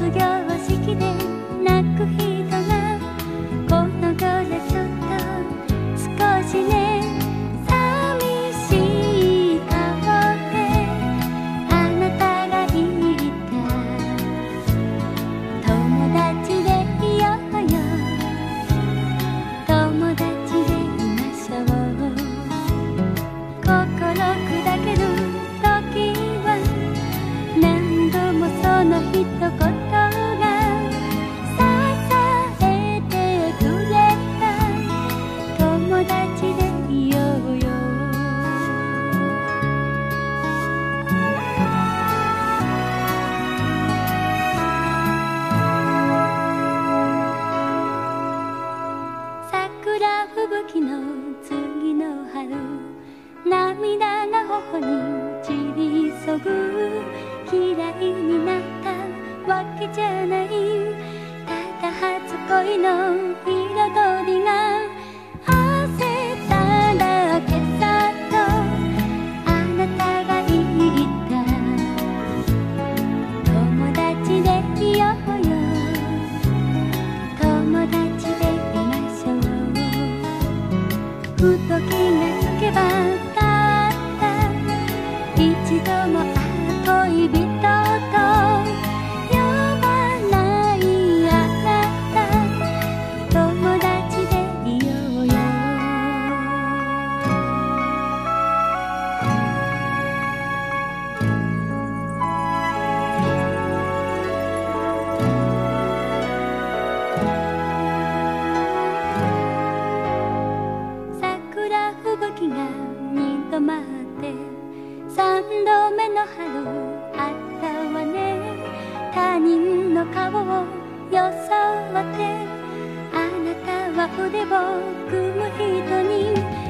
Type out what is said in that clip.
業式で泣く人がこの頃ちょっと少しね寂しい顔であなたが言った友達でいようよ友達でいましょう心砕ける時は何度もその一言桜吹雪の次の春涙が頬に散りそぐ嫌いになったわけじゃないただ初恋の彩りが汗だらけさとあなたが言った友達でいようよ友達でふと気がつけばたった一度も恋人と呼ばないあなた友達でいようよ吹雪が二度待って三度目の春あったわね他人の顔を装ってあなたは腕を組む人に